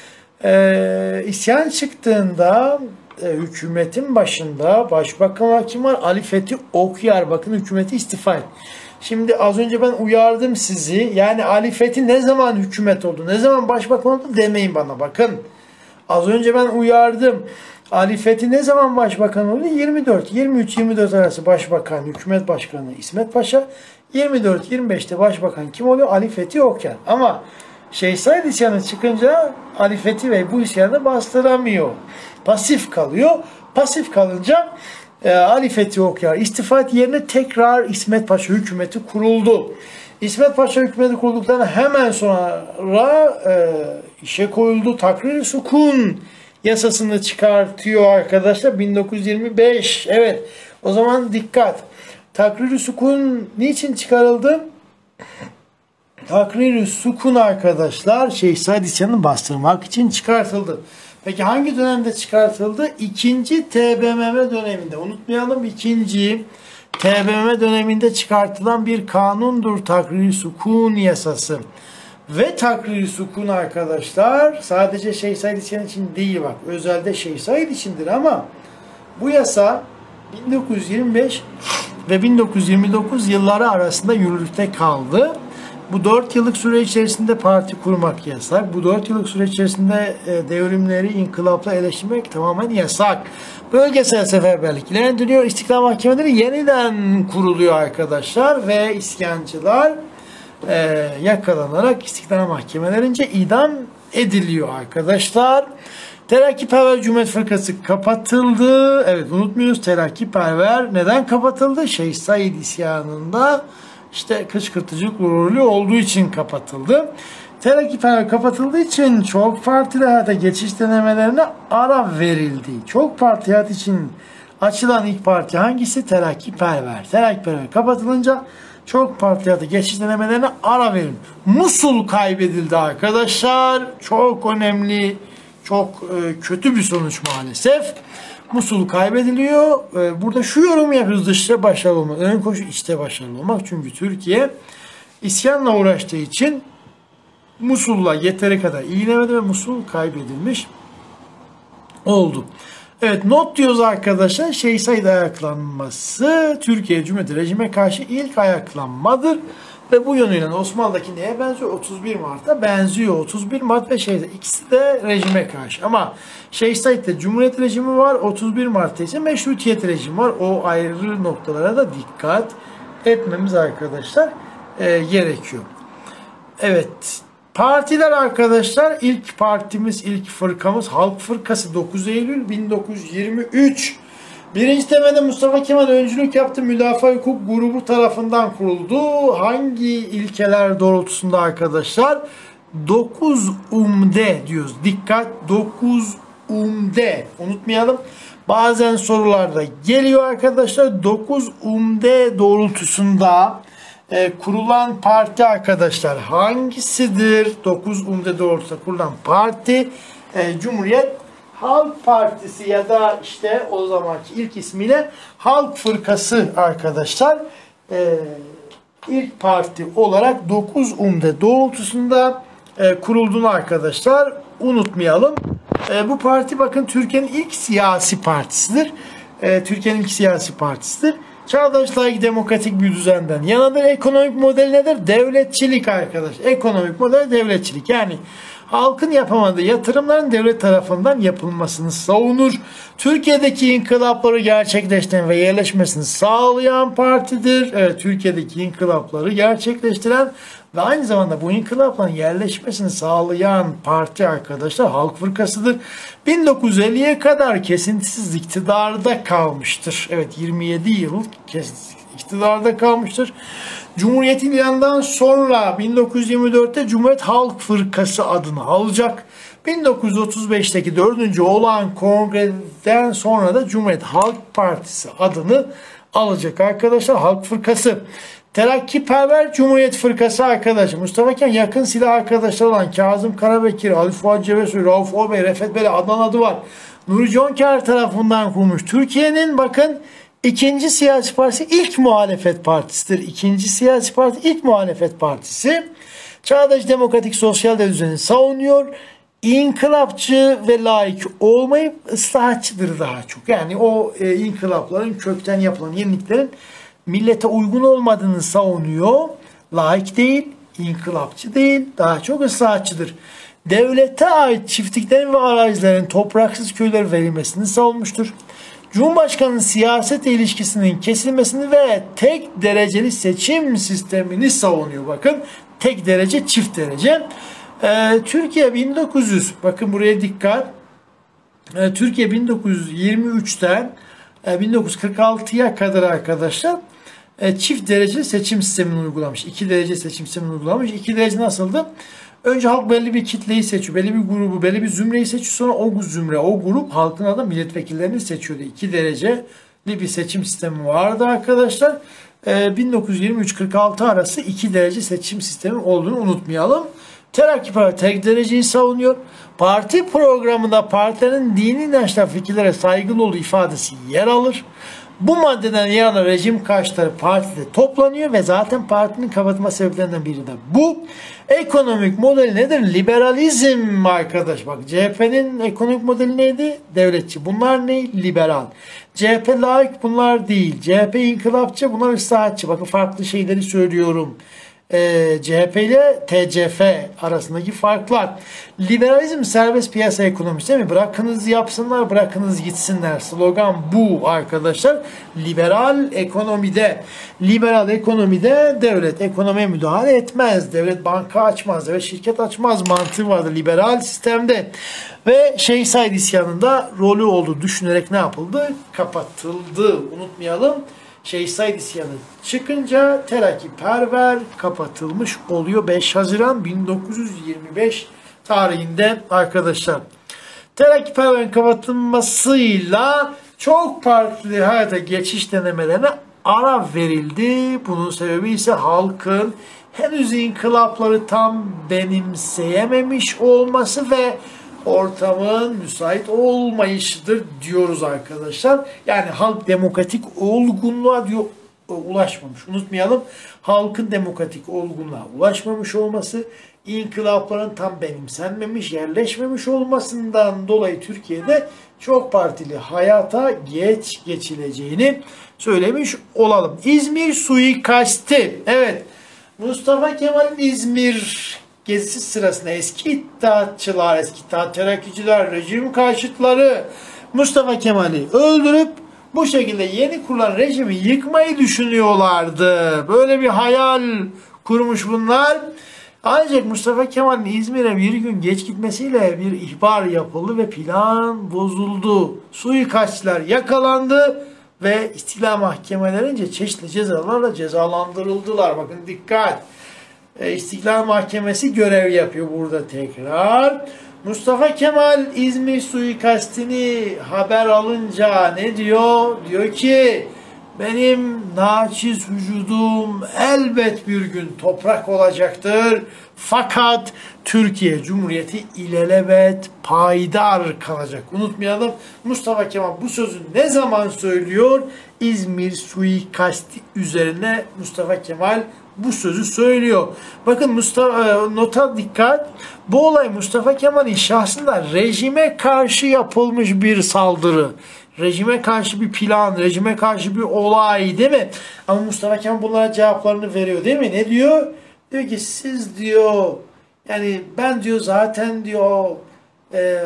E, isyan çıktığında e, hükümetin başında başbakan kim var? Ali Fethi Okyar. Bakın, hükümeti istifa etti. Şimdi az önce ben uyardım sizi. Yani Ali Fethi ne zaman hükümet oldu, ne zaman başbakan oldu demeyin bana, bakın. Az önce ben uyardım. Ali Fethi ne zaman başbakan oldu? yirmi dört, yirmi üç yirmi dört arası başbakan, hükümet başkanı İsmet Paşa. yirmi dört yirmi beşte başbakan kim oluyor? Ali Fethi Okyar. Ama Şeyh Said isyanı çıkınca Ali Fethi Bey bu isyanı bastıramıyor. Pasif kalıyor. Pasif kalınca e, Ali Fethi Okyar istifa yerine tekrar İsmet Paşa hükümeti kuruldu. İsmet Paşa hükümeti kurulduktan hemen sonra e, işe koyuldu. Takrir-i Sukun yasasını çıkartıyor arkadaşlar. bin dokuz yüz yirmi beş. Evet. O zaman dikkat. Takrir-i Sukun niçin çıkarıldı? Takrir-i Sukun arkadaşlar Şeyh Said isyanını bastırmak için çıkartıldı. Peki hangi dönemde çıkartıldı? İkinci T B M M döneminde. Unutmayalım, ikinci T B M M döneminde çıkartılan bir kanundur takrir-i sukun yasası. Ve takrir-i sukun arkadaşlar sadece Şeyh Said İsyan için değil, bak özelde Şeyh Said içindir, ama bu yasa bin dokuz yüz yirmi beş ve bin dokuz yüz yirmi dokuz yılları arasında yürürlükte kaldı. Bu dört yıllık süre içerisinde parti kurmak yasak. Bu dört yıllık süre içerisinde devrimleri inkılapla eleştirmek tamamen yasak. Bölgesel seferberlik ilerletiliyor. İstiklal mahkemeleri yeniden kuruluyor arkadaşlar ve isyancılar e, yakalanarak istiklal mahkemelerince idam ediliyor arkadaşlar. Terakkiperver Cumhuriyet Fırkası kapatıldı. Evet, unutmuyoruz, Terakkiperver neden kapatıldı? Şeyh Said isyanında işte kışkırtıcılık rolü olduğu için kapatıldı. Terakkiperver kapatıldığı için çok partili hayata geçiş denemelerine ara verildi. Çok parti hayat için açılan ilk parti hangisi? Terakkiperver. Terakkiperver kapatılınca çok parti hayata geçiş denemelerine ara verildi. Musul kaybedildi arkadaşlar. Çok önemli, çok e, kötü bir sonuç maalesef. Musul kaybediliyor. E, burada şu yorum yapıyoruz: dışta başarılı olmak. Ön koşu içte başarılı olmak. Çünkü Türkiye isyanla uğraştığı için Musul'la yeteri kadar ilgilenemedi ve Musul kaybedilmiş oldu. Evet, not diyoruz arkadaşlar. Şeyh Said ayaklanması Türkiye Cumhuriyeti rejime karşı ilk ayaklanmadır. Ve bu yönüyle Osmanlı'daki neye benziyor? otuz bir Mart'a benziyor. otuz bir Mart ve Şeyh Said ikisi de rejime karşı. Ama Şeyh Said'de Cumhuriyet rejimi var. otuz bir Mart'ta ise meşrutiyet rejimi var. O ayrı noktalara da dikkat etmemiz arkadaşlar e, gerekiyor. Evet. Partiler arkadaşlar, ilk partimiz, ilk fırkamız Halk Fırkası, dokuz Eylül bin dokuz yüz yirmi üç. Birinci temelde Mustafa Kemal öncülük yaptı. Müdafaa Hukuk Grubu tarafından kuruldu. Hangi ilkeler doğrultusunda arkadaşlar? dokuz umde diyoruz. Dikkat, dokuz umde. Unutmayalım. Bazen sorularda geliyor arkadaşlar. dokuz umde doğrultusunda E, kurulan parti arkadaşlar hangisidir? dokuz umde doğrultusunda kurulan parti e, Cumhuriyet Halk Partisi ya da işte o zamanki ilk ismiyle Halk Fırkası arkadaşlar. E, ilk parti olarak dokuz umde doğrultusunda e, kurulduğunu arkadaşlar unutmayalım. E, bu parti bakın Türkiye'nin ilk siyasi partisidir. E, Türkiye'nin ilk siyasi partisidir. Çağdaş layık demokratik bir düzenden yanadır. Ekonomik model nedir? Devletçilik arkadaş. Ekonomik model devletçilik. Yani halkın yapamadığı yatırımların devlet tarafından yapılmasını savunur. Türkiye'deki inkılapları gerçekleştiren ve yerleşmesini sağlayan partidir. Evet, Türkiye'deki inkılapları gerçekleştiren ve aynı zamanda bu inkılapların yerleşmesini sağlayan parti arkadaşlar Halk Fırkası'dır. bin dokuz yüz elliye kadar kesintisiz iktidarda kalmıştır. Evet, yirmi yedi yıl kesintisiz iktidarda kalmıştır. Cumhuriyetin ilanından sonra bin dokuz yüz yirmi dörtte Cumhuriyet Halk Fırkası adını alacak. bin dokuz yüz otuz beşteki dördüncü olağan kongreden sonra da Cumhuriyet Halk Partisi adını alacak arkadaşlar. Halk Fırkası. Terakkiperver Cumhuriyet Fırkası arkadaşı Mustafa Kemal yakın silah arkadaşlar olan Kazım Karabekir, Ali Fuat Cebesoy, Rauf Orbey, Refet Bey, Adnan adı var. Nuri Jonker tarafından kurmuş. Türkiye'nin bakın ikinci siyasi partisi, ilk muhalefet partisidir. İkinci siyasi parti, ilk muhalefet partisi. Çağdaş demokratik sosyal düzeni savunuyor. İnkılapçı ve laik olmayıp ıslahatçıdır daha çok. Yani o e, inkılapların kökten yapılan yeniliklerin millete uygun olmadığını savunuyor. Laik değil, inkılapçı değil, daha çok ıslahatçıdır. Devlete ait çiftliklerin ve arazilerin topraksız köylere verilmesini savunmuştur. Cumhurbaşkanının siyaset ilişkisinin kesilmesini ve tek dereceli seçim sistemini savunuyor. Bakın, tek derece, çift derece. Ee, Türkiye bin dokuz yüz, bakın buraya dikkat. Ee, Türkiye bin dokuz yüz yirmi üçten e, bin dokuz yüz kırk altıya kadar arkadaşlar e, çift dereceli seçim sistemini uygulamış. İki derece seçim sistemini uygulamış. İki derece nasıldı? Önce halk belli bir kitleyi seçiyor, belli bir grubu, belli bir zümreyi seçiyor. Sonra o zümre, o grup halkın adı milletvekillerini seçiyordu. İki dereceli bir seçim sistemi vardı arkadaşlar. Ee, bin dokuz yüz yirmi üç kırk altı arası iki derece seçim sistemi olduğunu unutmayalım. Terakkiparti tek dereceyi savunuyor. Parti programında partilerin dini inançlar fikirlere saygılı olduğu ifadesi yer alır. Bu maddeden yana rejim karşıtları partide toplanıyor ve zaten partinin kapatma sebeplerinden biri de bu. Ekonomik modeli nedir? Liberalizm arkadaş. Bak C H P'nin ekonomik modeli neydi? Devletçi. Bunlar ne? Liberal. C H P laik, bunlar değil. C H P inkılapçı, bunlar ıslahatçı. Bakın farklı şeyleri söylüyorum. Ee, C H P ile T C F arasındaki farklar. Liberalizm serbest piyasa ekonomisi değil mi? Bırakınız yapsınlar, bırakınız gitsinler. Slogan bu arkadaşlar. Liberal ekonomide, liberal ekonomide devlet ekonomiye müdahale etmez. Devlet banka açmaz, devlet şirket açmaz mantığı vardı liberal sistemde. Ve Şeyh Said isyanında rolü olduğu düşünerek ne yapıldı? Kapatıldı. Unutmayalım. Şeyh Said isyanı çıkınca terakkiperver kapatılmış oluyor beş Haziran bin dokuz yüz yirmi beş tarihinde arkadaşlar. Terakkiperverin kapatılmasıyla çok partili hayata geçiş denemelerine ara verildi. Bunun sebebi ise halkın henüz inkılapları tam benimseyememiş olması ve ortamın müsait olmayışıdır diyoruz arkadaşlar. Yani halk demokratik olgunluğa diyor ulaşmamış. Unutmayalım. Halkın demokratik olgunluğa ulaşmamış olması, inkılapların tam benimsenmemiş, yerleşmemiş olmasından dolayı Türkiye'de çok partili hayata geç geçileceğini söylemiş olalım. İzmir suikasti. Evet. Mustafa Kemal'in İzmir gezisi sırasında eski İttihatçılar, eski İttihat Terakkiçiler, rejim karşıtları Mustafa Kemal'i öldürüp bu şekilde yeni kurulan rejimi yıkmayı düşünüyorlardı. Böyle bir hayal kurmuş bunlar. Ancak Mustafa Kemal'in İzmir'e bir gün geç gitmesiyle bir ihbar yapıldı ve plan bozuldu. Suikastçılar yakalandı ve istila mahkemelerince çeşitli cezalarla cezalandırıldılar. Bakın dikkat. İstiklal Mahkemesi görev yapıyor burada tekrar. Mustafa Kemal İzmir suikastini haber alınca ne diyor? Diyor ki benim naçiz vücudum elbet bir gün toprak olacaktır. Fakat Türkiye Cumhuriyeti ilelebet payidar kalacak. Unutmayalım, Mustafa Kemal bu sözü ne zaman söylüyor? İzmir suikasti üzerine Mustafa Kemal bu sözü söylüyor. Bakın Mustafa, nota dikkat. Bu olay Mustafa Kemal'in şahsında rejime karşı yapılmış bir saldırı. Rejime karşı bir plan, rejime karşı bir olay değil mi? Ama Mustafa Kemal bunlara cevaplarını veriyor değil mi? Ne diyor? Diyor ki siz diyor, yani ben diyor zaten diyor e,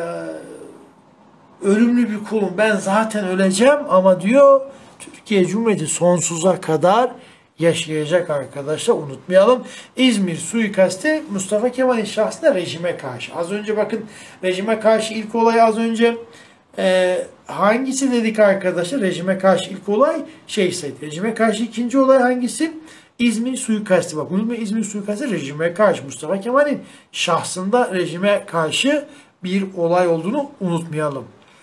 ölümlü bir kulum. Ben zaten öleceğim ama diyor Türkiye Cumhuriyeti sonsuza kadar yaşayacak arkadaşlar. Unutmayalım. İzmir suikasti Mustafa Kemal'in şahsında rejime karşı. Az önce bakın rejime karşı ilk olay az önce e, hangisi dedik arkadaşlar? Rejime karşı ilk olay Şeyh Said. Rejime karşı ikinci olay hangisi? İzmir suikasti. Bak unutmayın, İzmir suikasti rejime karşı. Mustafa Kemal'in şahsında rejime karşı bir olay olduğunu unutmayalım.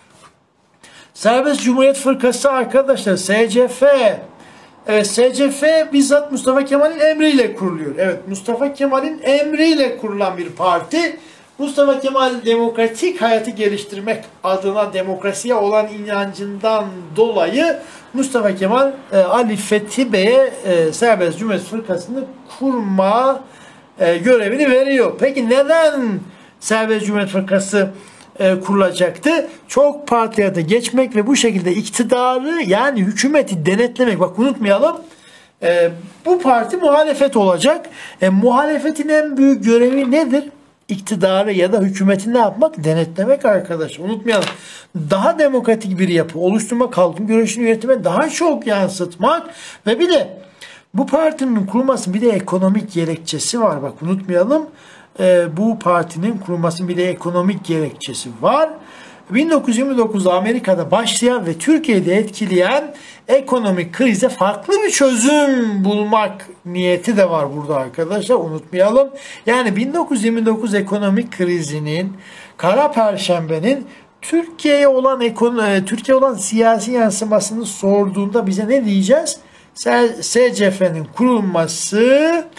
Serbest Cumhuriyet Fırkası arkadaşlar S C F. Evet, S C F bizzat Mustafa Kemal'in emriyle kuruluyor. Evet, Mustafa Kemal'in emriyle kurulan bir parti. Mustafa Kemal demokratik hayatı geliştirmek adına demokrasiye olan inancından dolayı Mustafa Kemal e, Ali Fethi Bey'e e, Serbest Cumhuriyet Fırkası'nı kurma e, görevini veriyor. Peki neden Serbest Cumhuriyet Fırkası e, kurulacaktı? Çok partiyata geçmek ve bu şekilde iktidarı yani hükümeti denetlemek. Bak unutmayalım. E, bu parti muhalefet olacak. E, muhalefetin en büyük görevi nedir? İktidarı ya da hükümeti ne yapmak? Denetlemek arkadaşlar. Unutmayalım. Daha demokratik bir yapı oluşturmak, halkın görüşünü yönetime daha çok yansıtmak ve bir de bu partinin kurulması bir de ekonomik gerekçesi var. Bak unutmayalım. E, bu partinin kurulmasının bir de ekonomik gerekçesi var. bin dokuz yüz yirmi dokuzda Amerika'da başlayan ve Türkiye'de etkileyen ekonomik krize farklı bir çözüm bulmak niyeti de var burada arkadaşlar. Unutmayalım. Yani bin dokuz yüz yirmi dokuz ekonomik krizinin, Kara Perşembe'nin Türkiye'ye olan ekonomi, Türkiye olan siyasi yansımasını sorduğunda bize ne diyeceğiz? S C F'nin kurulması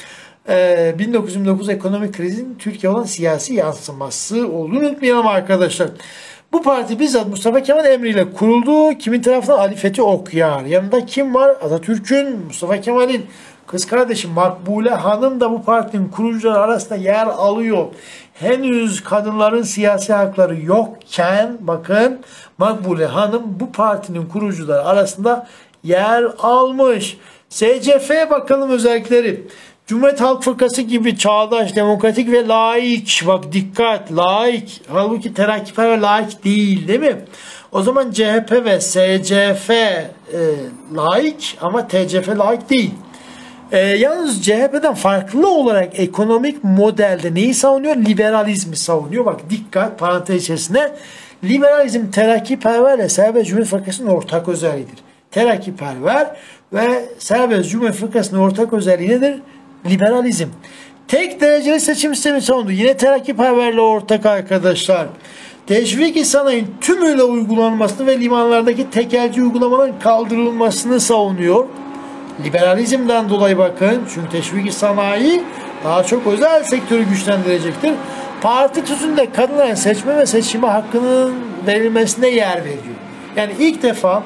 e, bin dokuz yüz yirmi dokuz ekonomik krizin Türkiye olan siyasi yansıması olduğunu unutmayalım arkadaşlar. Bu parti bizzat Mustafa Kemal emriyle kuruldu. Kimin tarafından? Ali Fethi Okyar. Yanında kim var? Atatürk'ün, Mustafa Kemal'in kız kardeşi Makbule Hanım da bu partinin kurucuları arasında yer alıyor. Henüz kadınların siyasi hakları yokken bakın Makbule Hanım bu partinin kurucuları arasında yer almış. S C F'ye bakalım özellikleri. Cumhuriyet Halk Fırkası gibi çağdaş, demokratik ve laik. Bak dikkat, laik. Halbuki terakkiperver laik değil, değil mi? O zaman C H P ve S C F e, laik ama T C F laik değil. E, yalnız C H P'den farklı olarak ekonomik modelde neyi savunuyor? Liberalizmi savunuyor. Bak dikkat, parantez içerisinde. Liberalizm terakkiperverle Serbest Cumhuriyet Fırkası'nın ortak özelliğidir. Terakkiperver ve Serbest Cumhuriyet Fırkası'nın ortak özelliği nedir? Liberalizm. Tek dereceli seçim sistemi savundu. Yine terakkiperverle ortak arkadaşlar. Teşvik-i sanayinin tümüyle uygulanmasını ve limanlardaki tekelci uygulamaların kaldırılmasını savunuyor. Liberalizmden dolayı bakın. Çünkü teşvik-i sanayi daha çok özel sektörü güçlendirecektir. Parti tüzüğünde kadınların seçme ve seçime hakkının verilmesine yer veriyor. Yani ilk defa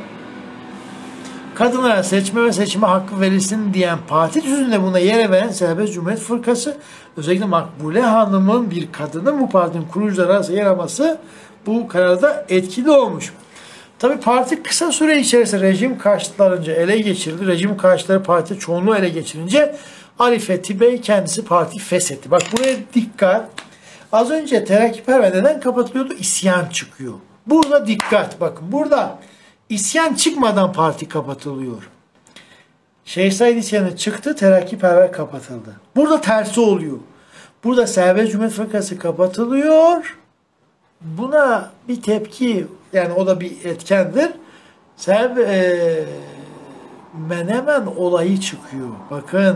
kadınlara seçme ve seçime hakkı verilsin diyen parti tüzüğünde buna yer veren Serbest Cumhuriyet Fırkası, özellikle Makbule Hanım'ın bir kadının bu partinin kurucuları arasında yer alması bu kararda etkili olmuş. Tabi parti kısa süre içerisinde rejim karşıtlarınca ele geçirdi. Rejim karşıtları parti çoğunluğu ele geçirince Ali Fethi Bey kendisi parti feshetti. Bak buraya dikkat. Az önce terakkiperver neden kapatılıyordu? İsyan çıkıyor. Burada dikkat. Bakın burada İsyan çıkmadan parti kapatılıyor. Şeyh Said isyanı çıktı, terakkiperver kapatıldı. Burada tersi oluyor. Burada Serbest Cumhuriyet Fırkası kapatılıyor. Buna bir tepki, yani o da bir etkendir. Serb e, Menemen olayı çıkıyor. Bakın.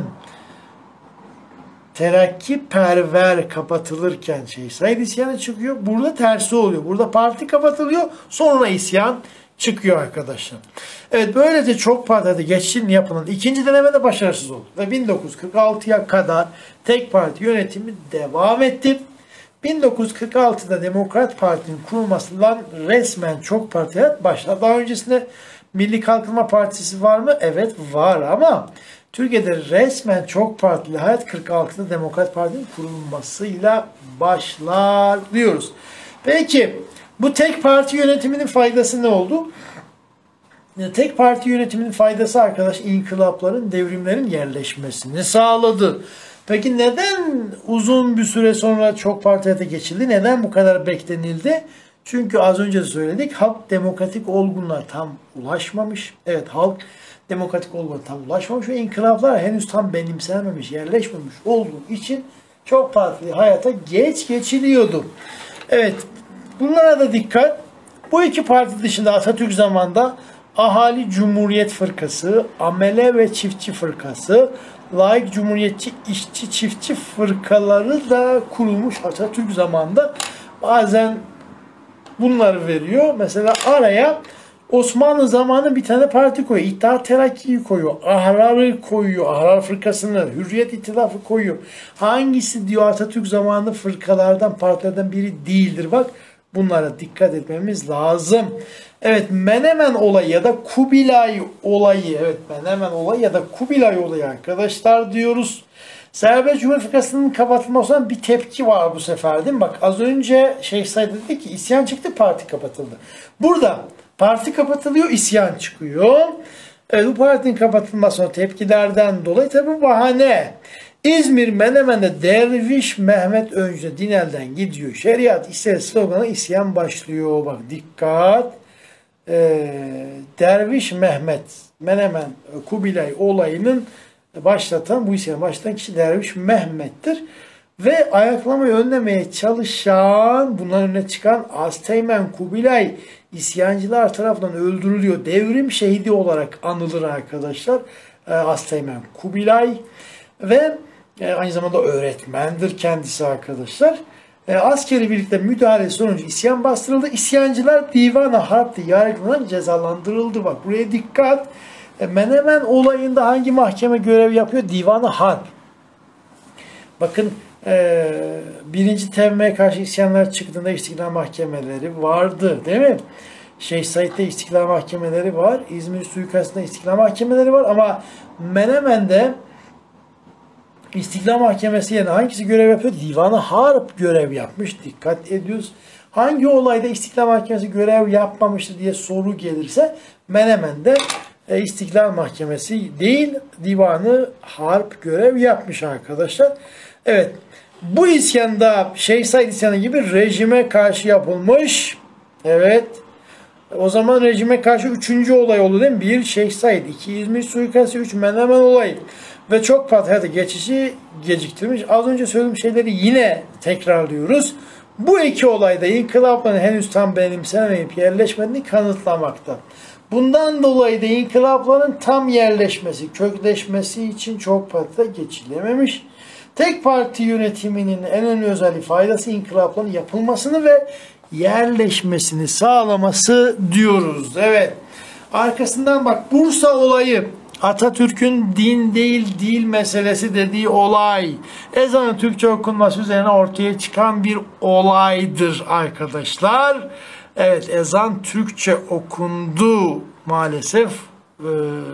Terakkiperver kapatılırken Şeyh Said isyanı çıkıyor. Burada tersi oluyor. Burada parti kapatılıyor. Sonra isyan çıkıyor arkadaşlar. Evet, böylece çok partide geçişin yapılan ikinci denemede başarısız oldu. Ve bin dokuz yüz kırk altıya kadar tek parti yönetimi devam etti. bin dokuz yüz kırk altıda Demokrat Parti'nin kurulmasından resmen çok parti hayat başladı. Daha öncesinde Milli Kalkınma Partisi var mı? Evet var ama Türkiye'de resmen çok partili hayat kırk altıda Demokrat Parti'nin kurulmasıyla başlar diyoruz. Peki bu tek parti yönetiminin faydası ne oldu? Tek parti yönetiminin faydası arkadaş inkılapların, devrimlerin yerleşmesini sağladı. Peki neden uzun bir süre sonra çok partide geçildi? Neden bu kadar beklenildi? Çünkü az önce de söyledik, halk demokratik olgunluğa tam ulaşmamış. Evet, halk demokratik olgunluğa tam ulaşmamış ve inkılaplar henüz tam benimsenmemiş, yerleşmemiş olduğu için çok partili hayata geç geçiliyordu. Evet, bunlara da dikkat. Bu iki parti dışında Atatürk zamanında Ahali Cumhuriyet Fırkası, Amele ve Çiftçi Fırkası, Laik Cumhuriyetçi İşçi Çiftçi Fırkaları da kurulmuş Atatürk zamanında. Bazen bunları veriyor. Mesela araya Osmanlı zamanı bir tane parti koyuyor. İttihat Terakki'yi koyuyor. Ahrar'ı koyuyor. Ahrar Fırkası'nı, Hürriyet İttilafı koyuyor. Hangisi diyor Atatürk zamanı fırkalardan, partilerden biri değildir. Bak bunlara dikkat etmemiz lazım. Evet, Menemen olayı ya da Kubilay olayı. Evet, Menemen olayı ya da Kubilay olayı arkadaşlar diyoruz. Serbest Cumhuriyet Fırkası'nın kapatılmasına bir tepki var bu sefer, değil mi? Bak az önce Şeyh Said dedi ki isyan çıktı, parti kapatıldı. Burada parti kapatılıyor, isyan çıkıyor. Evet, bu partinin kapatılmasına tepkilerden dolayı tabi bahane. İzmir Menemen'de Derviş Mehmet Öncü Dinel'den gidiyor. Şeriat ise sloganı isyan başlıyor. Bak dikkat. Ee, Derviş Mehmet Menemen Kubilay olayının başlatan, bu isyanı başlatan kişi Derviş Mehmet'tir. Ve ayaklamayı önlemeye çalışan, bunların önüne çıkan Asteğmen Kubilay isyancılar tarafından öldürülüyor. Devrim şehidi olarak anılır arkadaşlar. Asteğmen Kubilay ve aynı zamanda öğretmendir kendisi arkadaşlar. Askeri birlikte müdahale sonucu isyan bastırıldı. İsyancılar Divan-ı Harp'te yargılanan cezalandırıldı. Bak buraya dikkat. Menemen olayında hangi mahkeme görev yapıyor? Divan-ı Harp. Bakın e, birinci Tevme'ye karşı isyanlar çıktığında istiklal mahkemeleri vardı değil mi? Şeyh Said'de istiklal mahkemeleri var. İzmir suikastında istiklal mahkemeleri var ama Menemen'de İstiklal Mahkemesi yerine hangisi görev yapıyor? Divan-ı Harp görev yapmış. Dikkat ediyoruz. Hangi olayda İstiklal Mahkemesi görev yapmamıştır diye soru gelirse Menemen'de e, İstiklal Mahkemesi değil, Divan-ı Harp görev yapmış arkadaşlar. Evet. Bu isyanda Şeyh Said isyanı gibi rejime karşı yapılmış. Evet. O zaman rejime karşı üçüncü olay oldu değil mi? Bir Şeyh Said, iki İzmir suikastı, üç Menemen olayı. Ve çok patriyata geçişi geciktirmiş. Az önce söylediğim şeyleri yine tekrarlıyoruz. Bu iki olayda inkılapların henüz tam benimsenemeyip yerleşmediğini kanıtlamakta. Bundan dolayı da inkılapların tam yerleşmesi, kökleşmesi için çok patriyata geçilememiş. Tek parti yönetiminin en önemli özelliği faydası inkılapların yapılmasını ve yerleşmesini sağlaması diyoruz. Evet. Arkasından bak Bursa olayı. Atatürk'ün din değil dil meselesi dediği olay. Ezanın Türkçe okunması üzerine ortaya çıkan bir olaydır arkadaşlar. Evet, ezan Türkçe okundu maalesef e,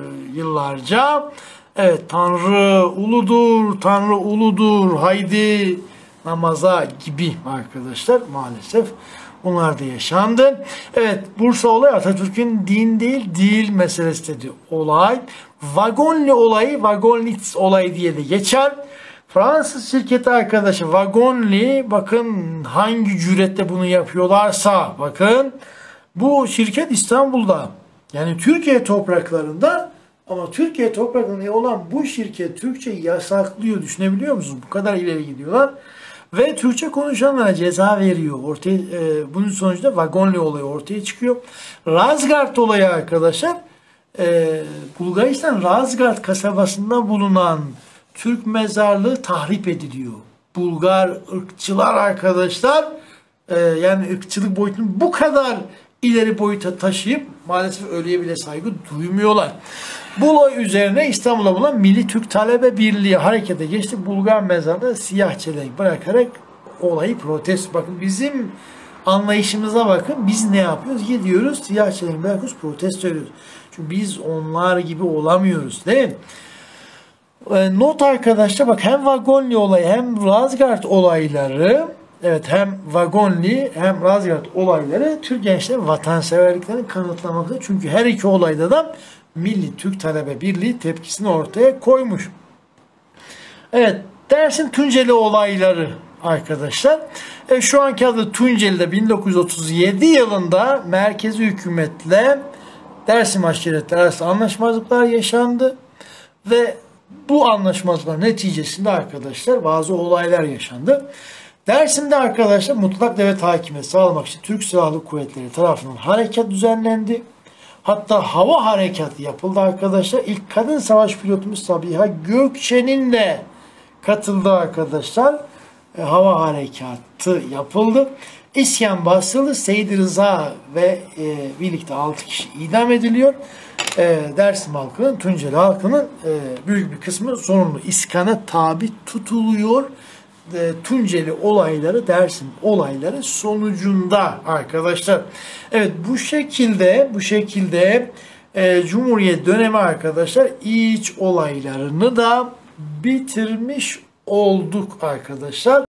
yıllarca. Evet, Tanrı uludur, Tanrı uludur, haydi namaza gibi arkadaşlar maalesef. Bunlar da yaşandı. Evet, Bursa olayı Atatürk'ün din değil dil meselesi dedi olay. Vagonli olayı Vagonlitz olayı diye de geçer. Fransız şirketi arkadaşı Vagonli, bakın hangi cüretle bunu yapıyorlarsa, bakın bu şirket İstanbul'da, yani Türkiye topraklarında, ama Türkiye topraklarında olan bu şirket Türkçeyi yasaklıyor. Düşünebiliyor musunuz? Bu kadar ileri gidiyorlar. Ve Türkçe konuşanlara ceza veriyor. Ortaya, e, bunun sonucunda Vagonli olayı ortaya çıkıyor. Razgard olayı arkadaşlar, e, Bulgaristan Razgard kasabasında bulunan Türk mezarlığı tahrip ediliyor. Bulgar ırkçılar arkadaşlar, e, yani ırkçılık boyutunu bu kadar ileri boyuta taşıyıp maalesef ölüye bile saygı duymuyorlar. Bu olay üzerine İstanbul'da bulunan Milli Türk Talebe Birliği harekete geçti. Bulgar mezarında siyah çelenk bırakarak olayı protesto. Bakın bizim anlayışımıza bakın. Biz ne yapıyoruz? Gidiyoruz siyah çelenk bırakıyoruz, protesto ediyoruz. Çünkü biz onlar gibi olamıyoruz değil mi? E, not arkadaşlar, bak hem Vagonli olayı hem Razgard olayları, evet hem Vagonli hem Razgard olayları Türk gençlerin vatanseverliklerini kanıtlamaktadır. Çünkü her iki olayda da Milli Türk Talebe Birliği tepkisini ortaya koymuş. Evet, Dersim Tunceli olayları arkadaşlar. E, şu anki adı Tunceli'de bin dokuz yüz otuz yedi yılında merkezi hükümetle Dersim aşiretleri arasında anlaşmazlıklar yaşandı ve bu anlaşmazlıklar neticesinde arkadaşlar bazı olaylar yaşandı. Dersim'de arkadaşlar mutlak devlet hakimiyeti sağlamak için Türk Silahlı Kuvvetleri tarafından harekat düzenlendi. Hatta hava harekatı yapıldı arkadaşlar. İlk kadın savaş pilotumuz Sabiha Gökçen'in de katıldığı arkadaşlar e, hava harekatı yapıldı. İsyan bastırıldı. Seydi Rıza ve e, birlikte altı kişi idam ediliyor. E, Dersim halkının, Tunceli halkının e, büyük bir kısmı zorunlu iskana tabi tutuluyor. E, Tunceli olayları, Dersim olayları sonucunda arkadaşlar. Evet, bu şekilde bu şekilde e, Cumhuriyet dönemi arkadaşlar iç olaylarını da bitirmiş olduk arkadaşlar.